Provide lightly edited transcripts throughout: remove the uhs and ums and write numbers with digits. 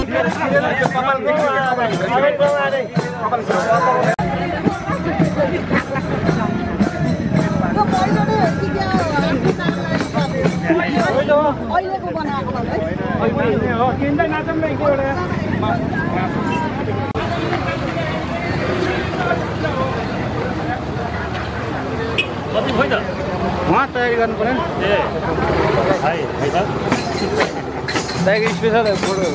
अहिलेको बनाएको हो किन्दै नाचौँ न एउटा कति होइन वहाँ तयारी गर्नु पर्यो ए हाई हाई त दाइको स्पेसल फोटो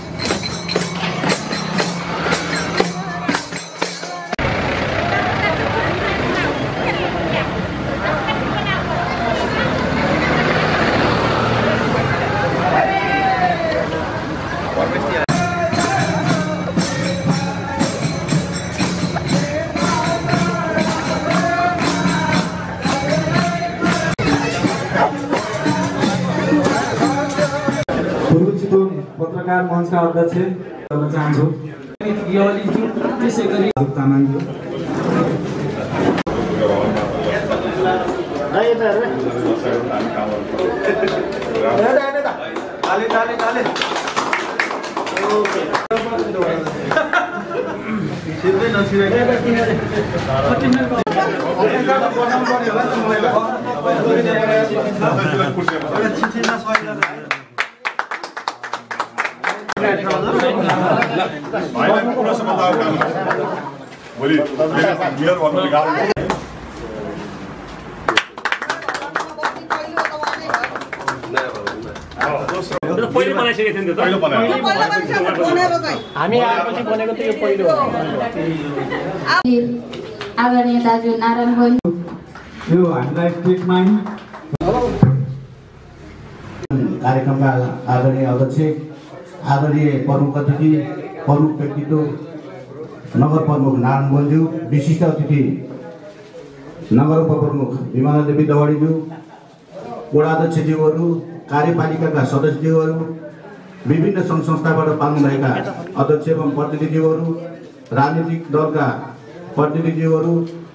पत्रकार मंचका अध्यक्ष गर्न चाहन्छु त्यसै गरी तामाङज्यू पहिले बनाइसकेको थियो नि त हामी आएपछि बनेको त यो पहिलो हो आदरणीय दाजु नारायण गोइङ यो हामीलाई स्टेट माइन कार्यक्रमका आदरणीय अध्यक्ष आदरणीय प्रमुख अतिथि प्रमुख व्यक्तित्व नगर प्रमुख नारायण गोइङज्यू विशिष्ट अतिथि नगर उपप्रमुख विमला देवी दवाडीज्यू वडा अध्यक्षज्यूहरू कार्यपालिकाका सदस्यज्यूहरू विभिन्न सङ्घ संस्थाबाट पाल्नुभएका अध्यक्ष एवं प्रतिनिधिज्यूहरू राजनीतिक दलका प्रतिनिधिज्यूहरू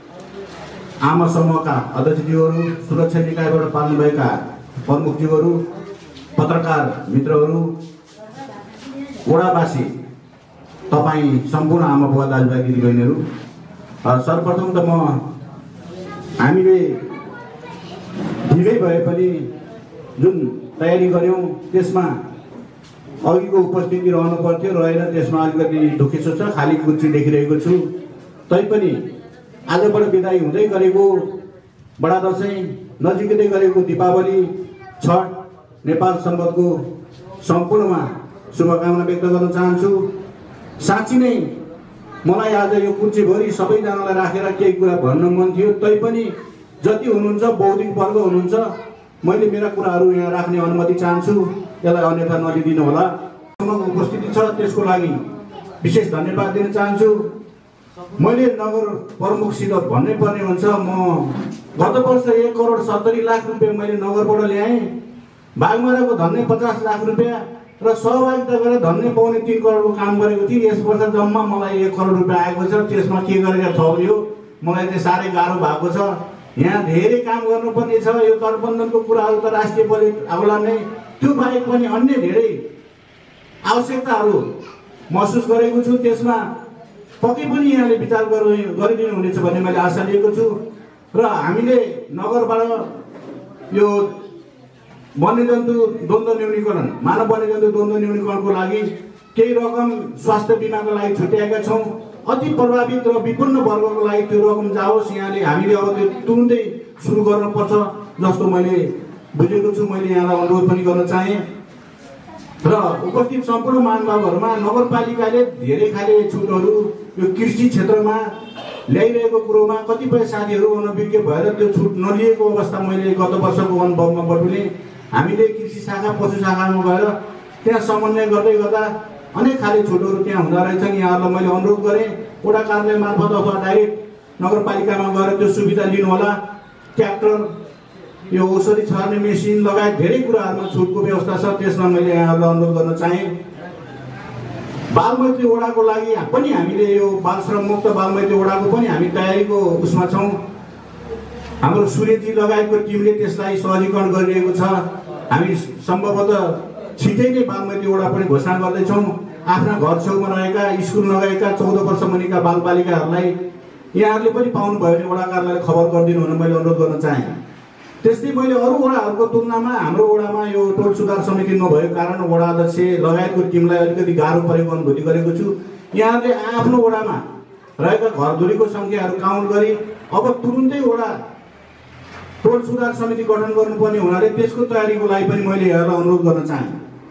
आमा समूहका अध्यक्षज्यूहरू सुरक्षा निकायबाट पाल्नुभएका प्रमुखज्यूहरू पत्रकार मित्रहरू वडावासी तपाईँ सम्पूर्ण आमा बुवा दाजुभाइ दिदीबहिनीहरू सर्वप्रथम त म हामीले ढिलै भए पनि जुन तयारी गऱ्यौँ त्यसमा अघिको उपस्थिति रहनु पर्थ्यो रहेन त्यसमा अलिकति दुखेसो छ खाली कुर्सी देखिरहेको छु तैपनि आजबाट बिदाई हुँदै गरेको बडा दसैँ नजिकै गरेको दीपावली छठ नेपाल सम्बन्धको सम्पूर्णमा शुभकामना व्यक्त गर्न चाहन्छु साँच्ची नै मलाई आज यो कुर्सीभरि सबैजनालाई राखेर केही कुरा भन्न मन थियो तैपनि जति हुनुहुन्छ बौद्धिक वर्ग हुनुहुन्छ मैले मेरा कुराहरू यहाँ राख्ने अनुमति चाहन्छु यसलाई अन्यथा नलिदिनु होला उपस्थिति छ त्यसको लागि विशेष धन्यवाद दिन चाहन्छु मैले नगर प्रमुखसित भन्नै पर्ने हुन्छ म गत वर्ष 1,70,00,000 रुपियाँ मैले नगरबाट ल्याएँ बागमाराको धन्ने 50 लाख रुपियाँ र सहभागिता गरेर धन्ने पाउने 3 करोडको काम गरेको थिएँ यस वर्ष जम्मा मलाई 1 करोड रुपियाँ आएको छ त्यसमा के गरेर थप्यो मलाई चाहिँ साह्रै गाह्रो भएको छ यहाँ धेरै काम गर्नुपर्ने छ यो गठबन्धनको कुराहरू त राष्ट्रिय बजेट आउला नै त्यो बाहेक पनि अन्य धेरै आवश्यकताहरू महसुस गरेको छु त्यसमा पक्कै पनि यहाँले विचार गरिदिनु हुनेछ भन्ने मैले आशा लिएको छु र हामीले नगरबाट यो वन्यजन्तु द्वन्द्व न्यूनीकरण मानव वन्यजन्तु द्वन्द्व न्यूनीकरणको लागि केही रकम स्वास्थ्य बिमाको लागि छुट्याएका छौँ अति प्रभावित र विपन्न वर्गको लागि त्यो रकम जाओस् यहाँले हामीले अब त्यो तुरुन्तै सुरु गर्नुपर्छ जस्तो मैले बुझेको छु मैले यहाँलाई अनुरोध पनि गर्न चाहेँ र उपस्थित सम्पूर्ण महानुभावहरूमा नगरपालिकाले धेरै खाले छुटहरू यो कृषि क्षेत्रमा ल्याइरहेको कुरोमा कतिपय साथीहरू अनभिज्ञ भएर त्यो छुट नलिएको अवस्था मैले गत वर्षको अनुभवमा बटुलेँ हामीले कृषि शाखा पशु शाखामा गएर त्यहाँ समन्वय गर्दै गर्दा अनेक खाले छुटहरू त्यहाँ हुँदो रहेछन् यहाँहरूलाई मैले अनुरोध गरेँ वडा कार्यालय मार्फत अथवा डाइरेक्ट नगरपालिकामा गएर त्यो सुविधा लिनु होला ट्र्याक्टर यो औषधि छर्ने मेसिन लगायत धेरै कुराहरूमा छुटको व्यवस्था छ त्यसमा मैले यहाँहरूलाई अनुरोध गर्न चाहेँ बालमैत्री वडाको लागि पनि हामीले यो बाल श्रम मुक्त बालमैत्री वडाको पनि हामी तयारीको उसमा छौँ हाम्रो सूर्यजी लगायतको टिमले त्यसलाई सहजीकरण गरिरहेको छ हामी सम्भवतः छिटै नै बालमैत्री वडा पनि घोषणा गर्दैछौँ आफ्ना घर छेउमा रहेका स्कुल नगएका 14 वर्ष मुनिका बालबालिकाहरूलाई यहाँहरूले पनि पाउनुभयो भने वडा कार्यालयले खबर गरिदिनु हुन मैले अनुरोध गर्न चाहेँ। त्यस्तै मैले अरू वडाहरूको तुलनामा हाम्रो वडामा यो टोल सुधार समिति नभएको कारण वडा अध्यक्ष लगायतको टिमलाई अलिकति गाह्रो परेको अनुभूति गरेको छु। यहाँहरूले आफ्नो वडामा रहेका घरधुरीको सङ्ख्याहरू काउन्ट गरी अब तुरुन्तै वडा टोल सुधार समिति गठन गर्नुपर्ने हुनाले त्यसको तयारीको लागि पनि मैले यहाँलाई अनुरोध गर्न चाहेँ।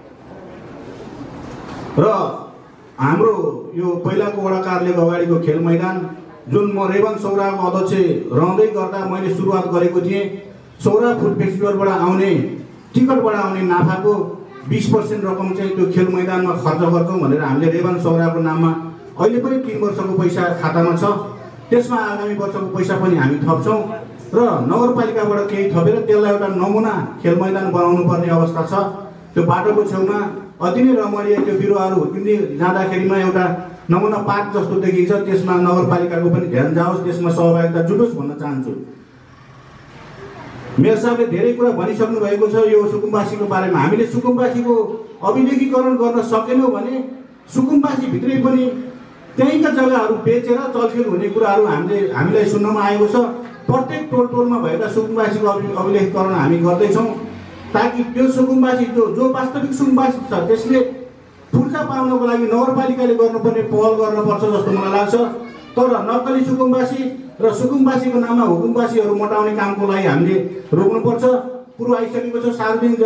र हाम्रो यो पहिलाको वडा कार्यालयको अगाडिको खेल मैदान जुन म रेवन सौराको अध्यक्ष रहँदै गर्दा मैले सुरुवात गरेको थिएँ, सौरा फुड फेस्टिभलबाट आउने टिकटबाट आउने नाफाको 20% रकम चाहिँ त्यो खेल मैदानमा खर्च गर्छौँ भनेर हामीले रेवन सौराको नाममा अहिले पनि 3 वर्षको पैसा खातामा छ। त्यसमा आगामी वर्षको पैसा पनि हामी थप्छौँ र नगरपालिकाबाट केही थपेर त्यसलाई एउटा नमुना खेल मैदान बनाउनु पर्ने अवस्था छ। त्यो बाटोको छेउमा अति नै रमणीय त्यो बिरुवाहरू हुर्किँदै जाँदाखेरिमा एउटा नमुना पार्क जस्तो देखिन्छ। त्यसमा नगरपालिकाको पनि ध्यान जाओस्, त्यसमा सहभागिता जुटोस् भन्न चाहन्छु। मेयर साहबले धेरै कुरा भनिसक्नु भएको छ यो सुकुम्बासीको बारेमा। हामीले सुकुम्बासीको अभिलेखीकरण गर्न सकेनौँ भने सुकुम्बासी भित्रै पनि त्यहीँका जग्गाहरू बेचेर चलखेल हुने कुराहरू हामीलाई सुन्नमा आएको छ। प्रत्येक टोलमा भएका सुकुम्बासीको अभिलेखीकरण हामी गर्दैछौँ ताकि त्यो सुकुम्बासी जो वास्तविक सुकुम्बासी छ त्यसले फुर्सा पाउनको लागि नगरपालिकाले गर्नुपर्ने पहल गर्नुपर्छ जस्तो मलाई लाग्छ। तर नक्कली सुकुम्बासी र सुकुम्बासीको नाममा हुकुमबासीहरू मोटाउने कामको लागि हामीले रोक्नुपर्छ। कुरो आइसकेको छ सार्वजनिक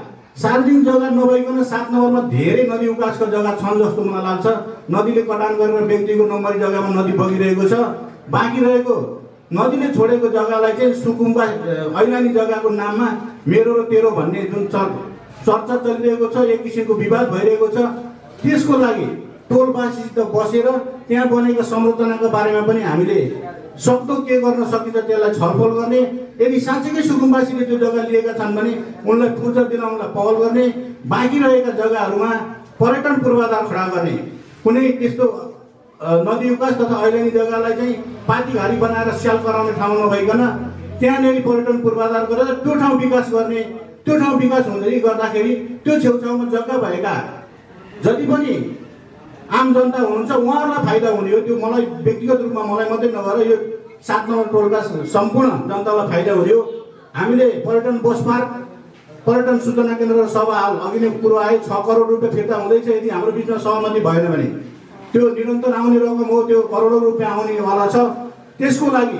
जग्गा नभइकन 7 नम्बरमा धेरै नदी उकासका जग्गा छन् जस्तो मलाई लाग्छ। नदीले कटान गरेर व्यक्तिको नम्बरी जग्गामा नदी बगिरहेको छ। बाँकी रहेको नदीले छोडेको जग्गालाई चाहिँ सुकुम्बा ऐलानी जग्गाको नाममा मेरो र तेरो भन्ने जुन चर्चा चलिरहेको छ, एक किसिमको विवाद भइरहेको छ। त्यसको लागि टोलवासीसित बसेर त्यहाँ बनेको संरचनाको बारेमा पनि हामीले सक्दो के गर्न सकिन्छ त्यसलाई छलफल गर्ने। यदि साँच्चैकै सुकुम्बासीले त्यो जग्गा लिएका छन् भने उनलाई फुर्सद दिलाउनलाई पहल गर्ने। बाँकी रहेका जग्गाहरूमा पर्यटन पूर्वाधार खडा गर्ने। कुनै त्यस्तो नदी उकास तथा ऐलानी जग्गालाई चाहिँ पातीघारी बनाएर स्याल कराउने ठाउँ नभइकन त्यहाँनिर पर्यटन पूर्वाधार गरेर त्यो ठाउँ विकास गर्ने। त्यो ठाउँ विकास हुँदै गर्दाखेरि त्यो छेउछाउमा जग्गा भएका जति पनि आम जनता हुनुहुन्छ उहाँहरूलाई फाइदा हुने हो। त्यो मलाई व्यक्तिगत रूपमा मलाई मात्रै नभएर यो 7 नम्बर टोलका सम्पूर्ण जनतालाई फाइदा हुने हो। हामीले पर्यटन बस पार्क, पर्यटन सूचना केन्द्र र सभा हाल अघि नै कुरो आयो 6 करोड रुपियाँ फिर्ता हुँदैछ। यदि हाम्रो बिचमा सहमति भएन भने त्यो निरन्तर आउने रकम हो, त्यो करोडौँ रुपियाँ आउनेवाला छ। त्यसको लागि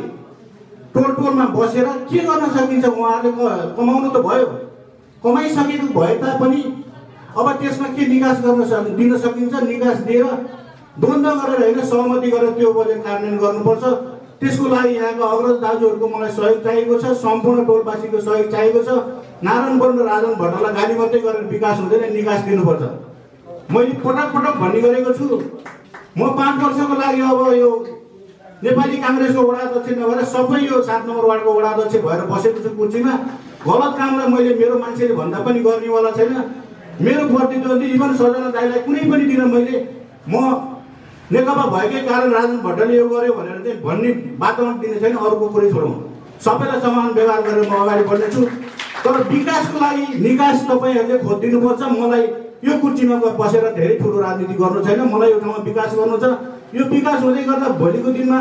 टोलमा बसेर के गर्न सकिन्छ उहाँहरूले कमाउनु त भयो, कमाइसकेको भए तापनि अब त्यसमा के निकास दिन सकिन्छ निकास दिएर द्वन्द्व गरेर होइन सहमति गरेर त्यो बजेट कार्यान्वयन गर्नुपर्छ। त्यसको लागि यहाँका अग्रज दाजुहरूको मलाई सहयोग चाहिएको छ, सम्पूर्ण टोलवासीको सहयोग चाहिएको छ। नारायण वन र राजन भट्टलाई गाली मात्रै गरेर विकास हुँदैन, निकास दिनुपर्छ। मैले पटक भन्ने गरेको छु म 5 वर्षको लागि अब यो नेपाली काङ्ग्रेसको वडा अध्यक्ष नभएर सबै यो 7 नम्बर वार्डको वडा अध्यक्ष भएर बसेको छु कुर्सीमा। गलत कामलाई मैले मेरो मान्छेले भन्दा पनि गर्नेवाला छैन। मेरो प्रतिद्वन्दी इभन सजना दाइलाई कुनै पनि दिन मैले म नेकपा भएकै कारण राजन भट्टले यो गर्यो भनेर चाहिँ भन्ने वातावरण दिने छैन। अरूको कुरै छोडौँ, सबैलाई समान व्यवहार गरेर म अगाडि बढ्नेछु। तर विकासको लागि निकास तपाईँहरूले खोजिदिनुपर्छ। मलाई यो कुर्सीमा बसेर धेरै ठुलो राजनीति गर्नु छैन। मलाई यो ठाउँमा विकास गर्नु छ। यो विकास हुँदै गर्दा भोलिको दिनमा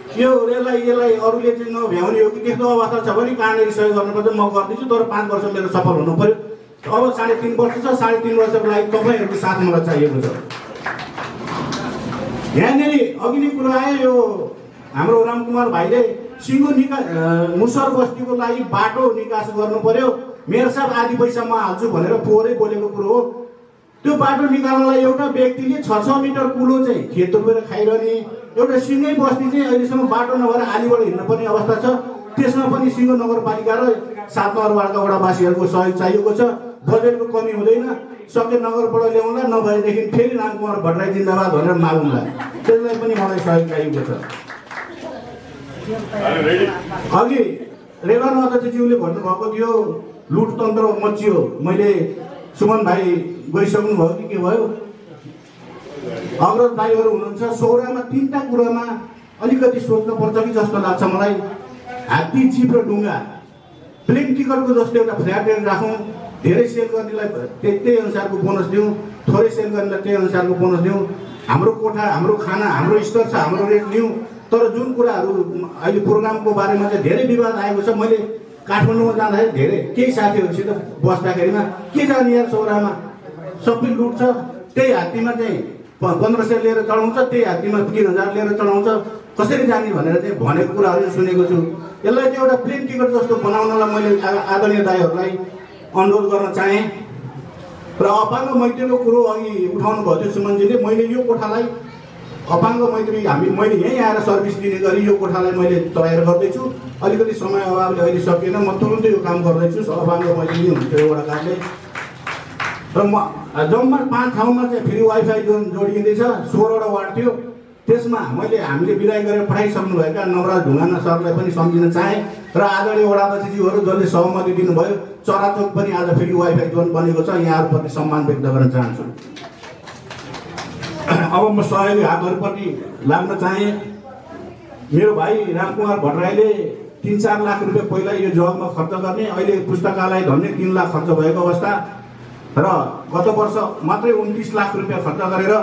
यसलाई अरूले चाहिँ नभ्याउने हो कि त्यस्तो अवस्था छ भने कहाँनिर सहयोग गर्नुपर्छ म गर्दैछु। तर 5 वर्ष मेरो सफल हुनु पर्यो। अब 3.5 वर्ष छ। 3.5 वर्षको लागि तपाईँहरूको साथ मलाई चाहिएको छ। यहाँनिर अघि नै कुरा आयो यो हाम्रो रामकुमार भाइले सिङ्गो मुसर बस्तीको लागि बाटो निकास गर्नु पर्यो। मेयर साहब आधी पैसा म हाल्छु भनेर पोहोरै बोलेको कुरो हो। त्यो बाटो निकाल्नलाई एउटा व्यक्तिले 6 मिटर कुलो चाहिँ खेत रोपेर खाइरहने एउटा सिङ्गै बस्ती चाहिँ अहिलेसम्म बाटो नभएर आलीबाट हिँड्नुपर्ने अवस्था छ। त्यसमा पनि सिङ्गो नगरपालिका र 7 नम्बर वार्डका वडावासीहरूको सहयोग चाहिएको छ। बजेटको कमी हुँदैन। सके नगरबाट ल्याउँला, नभएदेखि फेरि रामकुमार भट्टराई जिन्दाबाद भनेर मागौँला। त्यसलाई पनि मलाई सहयोग चाहिएको छ। अघि रेवन अध्यक्षज्यूले भन्नुभएको थियो लुटतन्त्र मचियो। मैले सुमन भाइ गइसक्नु भयो कि के भयो? अग्रज भाइहरू हुनुहुन्छ। सौरामा 3टा कुरामा अलिकति सोच्नुपर्छ कि जस्तो लाग्छ मलाई। हात्ती, जिप र डुङ्गा। प्लेन टिकटको जस्तो एउटा फ्ल्याट रेट राखौँ, धेरै सेल गर्नेलाई त्यही अनुसारको बोनस दिउँ, थोरै थोरै सेल गरेर त्यही अनुसारको बोनस दिउँ, हाम्रो कोठा, हाम्रो खाना, हाम्रो स्तर छ, हाम्रो रेट लिउँ। तर जुन कुराहरू अहिले प्रोग्रामको बारेमा चाहिँ धेरै विवाद आएको छ। मैले काठमाडौँमा जाँदाखेरि धेरै केही साथीहरूसित बस्दाखेरिमा के जाने यार चौरामा सबै लुट छ, त्यही हात्तीमा चाहिँ 1500 लिएर चढाउँछ, त्यही हात्तीमा 3000 लिएर चढाउँछ, कसरी जाने भनेर चाहिँ भनेको कुराहरू सुनेको छु। यसलाई चाहिँ एउटा प्लेन टिकट जस्तो बनाउनलाई मैले आदरणीय दाइहरूलाई अनुरोध गर्न चाहेँ। र अपाङ्ग मैत्रीको कुरो अघि उठाउनु भयो थियो सुमनजीले। मैले यो कोठालाई अपाङ्ग मैत्री मैले यहीँ आएर सर्भिस दिने गरी यो कोठालाई मैले तयार गर्दैछु। अलिकति समय अभावले अहिले सकिएन, म तुरुन्तै यो काम गर्दैछु। अपाङ्ग मैत्री हुन्थ्यो एउटा कामले। र म जम्मा 5 ठाउँमा चाहिँ फ्री वाइफाई जोडिँदैछ। 16वटा वार्ड थियो, त्यसमा हामीले विदाय गरेर पठाइसक्नुभएका नवराज ढुङ्गाना सरलाई पनि सम्झिन चाहेँ। र आदरणीय वडा अध्यक्षज्यूहरू जसले सहमति दिनुभयो, चराचोक पनि आज फेरि वाइफाई जोन बनेको छ, यहाँहरूप्रति सम्मान व्यक्त गर्न चाहन्छु। अब म सहयोगी हातहरूप्रति लाग्न चाहेँ। मेरो भाइ रामकुमार भट्टराईले 3-4 लाख रुपियाँ पहिला यो जगमा खर्च गर्ने, अहिले पुस्तकालय धन्ने 3 लाख खर्च भएको अवस्था र गत वर्ष मात्रै 29 लाख रुपियाँ खर्च गरेर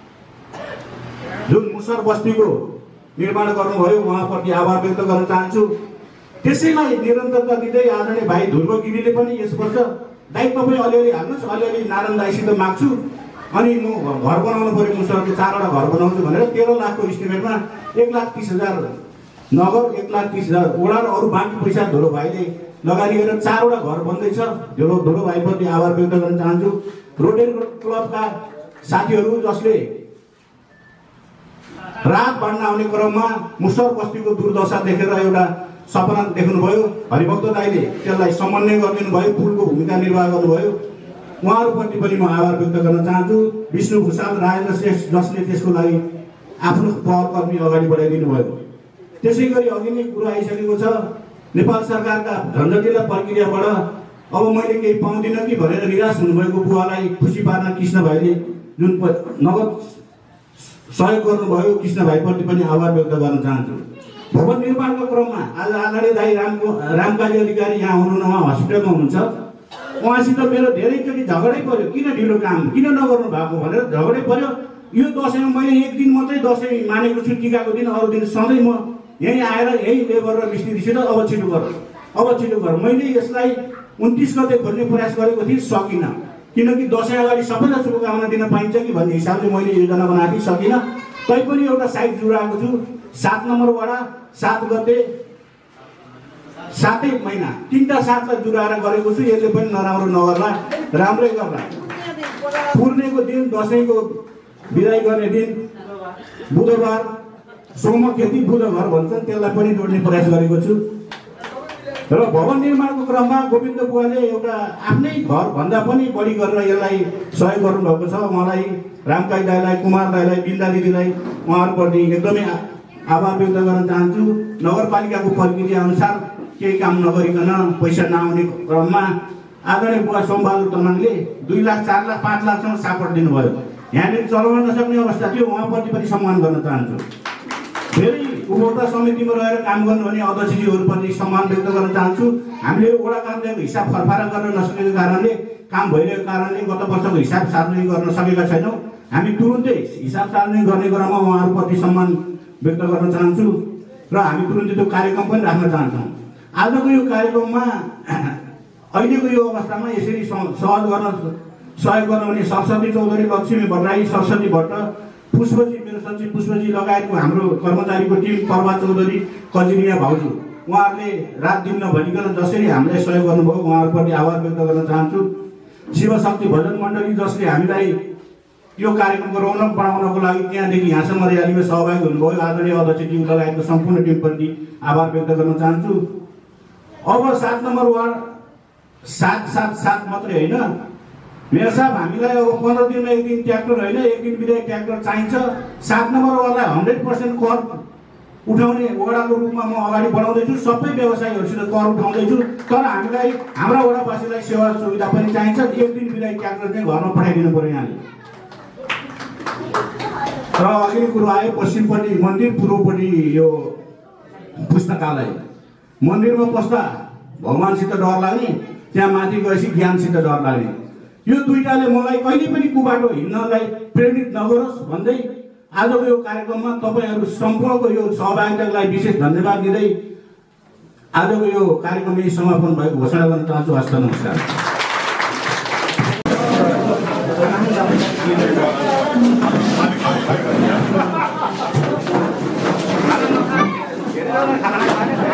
जुन मुसर बस्तीको निर्माण गर्नुभयो, उहाँप्रति आभार व्यक्त गर्न चाहन्छु। त्यसैलाई निरन्तरता दिँदै आदरणीय भाइ ध्रुव गिरीले पनि यस वर्ष दाइ तपाईँ अलिअलि हाल्नुहोस्, अलिअलि नारायण दाइसित माग्छु, अनि म घर बनाउनु पऱ्यो, मुसरको 4वटा घर बनाउँछु भनेर 13 लाखको इस्टिमेटमा 1,30,000 नगर, 1,30,000 वडा र अरू बाँकी पैसा ध्रुव भाइले लगानी गरेर 4वटा घर बन्दैछ। ध्रुव भाइप्रति आभार व्यक्त गर्न चाहन्छु। रोटरी क्लबका साथीहरू जसले रात बाँड्न आउने क्रममा मुसर बस्तीको दुर्दशा देखेर एउटा सपना देख्नुभयो, हरिभक्त दाइले त्यसलाई समन्वय गरिदिनु भयो, पुलको भूमिका निर्वाह गर्नुभयो, उहाँहरूप्रति पनि म आभार व्यक्त गर्न चाहन्छु। विष्णु भूषाल, राजेन्द्र श्रेष्ठ जसले त्यसको लागि आफ्नो पहलकर्मी अगाडि बढाइदिनु भयो। त्यसै गरी अघि नै कुरा आइसकेको छ, नेपाल सरकारका झन्झटिला प्रक्रियाबाट अब मैले केही पाउँदिनँ कि भनेर निराश हुनुभएको बुवालाई खुसी पार्न कृष्ण भाइले जुन नगद सहयोग गर्नुभयो, कृष्ण भाइप्रति पनि आभार व्यक्त गर्न चाहन्छु। भवन निर्माणको क्रममा आज आदरणीय दाइ रामकाजी अधिकारी यहाँ हुनुहुन्न, उहाँ हस्पिटलमा हुनुहुन्छ। उहाँसित मेरो धेरैचोटि झगडै पर्यो, किन ढिलो काम किन नगर्नु भएको भनेर झगडै पर्यो। यो दसैँमा मैले 1 दिन मात्रै दसैँ मानेको छु, टिकाको दिन, अरू दिन सधैँ म यहीँ आएर यही लेबर र मिस्त्रीसित अब छिटो गर। मैले यसलाई 29 गते खोल्ने प्रयास गरेको थिएँ, सकिनँ, किनकि दसैँ अगाडि सबैलाई शुभकामना दिन पाइन्छ कि भन्ने हिसाबले मैले योजना बनाएको थिएँ, सकिनँ। तैपनि एउटा साइट जुडाएको छु, 7 नम्बर वडा, 7 गते 7 महिना 3टा 7लाई जुडाएर गरेको छु। यसले पनि नराम्रो नगर्ला, राम्रै गर्ला। पूर्णेको दिन, दसैँको बिदाई गर्ने दिन बुधबार, सोम खेती बुधबार भन्छन्, त्यसलाई पनि जोड्ने प्रयास गरेको छु। र भवन निर्माणको क्रममा गोविन्द बुवाले एउटा आफ्नै घर भन्दा पनि बढी गरेर यसलाई सहयोग गर्नुभएको छ। उहाँलाई, रामकाई दाइलाई, कुमार दाइलाई, बिन्दा दिदीलाई उहाँहरूप्रति एकदमै आभार व्यक्त गर्न चाहन्छु। नगरपालिकाको प्रक्रिया अनुसार केही काम नगरिकन पैसा नआउने क्रममा आदरणीय बुवा सोमबहादुर तामाङले 2 लाख, 4 लाख, 5 लाखसम्म सपोर्ट दिनुभयो। यहाँनिर चलाउन नसक्ने अवस्था थियो, उहाँप्रति पनि सम्मान गर्न चाहन्छु। फेरि उपभोक्ता समितिमा रहेर काम गर्नुहुने अध्यक्षज्यूहरूप्रति सम्मान व्यक्त गर्न चाहन्छु। हामीले वडा कार्यालयको हिसाब फरफारा गर्न नसकेको कारणले, काम भइरहेको कारणले गत वर्षको हिसाब सार्वजनिक गर्न सकेका छैनौँ। हामी तुरुन्तै हिसाब सार्वजनिक गर्ने क्रममा उहाँहरूप्रति सम्मान व्यक्त गर्न चाहन्छु र हामी तुरुन्तै त्यो कार्यक्रम पनि राख्न चाहन्छौँ। आजको यो कार्यक्रममा अहिलेको यो अवस्थामा यसरी सहयोग गर्नुहुने सरस्वती चौधरी, लक्ष्मी भट्टराई, सरस्वती भट्ट, पुष्पजी, मेरो सचिव पुष्पजी लगायतको हाम्रो कर्मचारीको टिम, पर्वा चौधरी, कजिरिया भाउजू, उहाँहरूले रात दिन नभनिकन जसरी हामीलाई सहयोग गर्नुभयो, उहाँहरूप्रति आभार व्यक्त गर्न चाहन्छु। शिवशक्ति भजन मण्डली जसले हामीलाई यो कार्यक्रमको रौनक बढाउनको लागि त्यहाँदेखि यहाँसम्म र्यालीमा सहभागी हुनुभयो, आदरणीय अध्यक्षज्यू लगायतको सम्पूर्ण टिमप्रति आभार व्यक्त गर्न चाहन्छु। अब 7 नम्बर वार्ड 777 मात्रै होइन मेरो साहब, हामीलाई अब 15 दिनमा 1 दिन ट्र्याक्टर होइन, 1 दिन बिदा ट्र्याक्टर चाहिन्छ। 7 नम्बर वार्डलाई 100% कर उठाउने वडाको रूपमा म अगाडि बढाउँदैछु। सबै व्यवसायीहरूसित कर उठाउँदैछु, तर हामीलाई हाम्रा वडावासीलाई सेवा सुविधा पनि चाहिन्छ। 1 दिन बिदा ट्र्याक्टर चाहिँ घरमा पठाइदिनु पर्यो यहाँले। र अघि कुरो आयो, पश्चिमपट्टि मन्दिर, पूर्वपट्टि यो पुस्तकालय। मन्दिरमा पस्दा भगवानसित डर लाग्ने, त्यहाँ माथि गएपछि ज्ञानसित डर लाग्ने। यो दुईटाले मलाई कहिले पनि कुबाटो हिँड्नलाई प्रेरित नगरोस् भन्दै आजको यो कार्यक्रममा तपाईँहरू सम्पूर्णको यो सहभागितालाई विशेष धन्यवाद दिँदै आजको यो कार्यक्रम यही समापन भएको घोषणा गर्न चाहन्छु। हस्त नमस्कार। खाना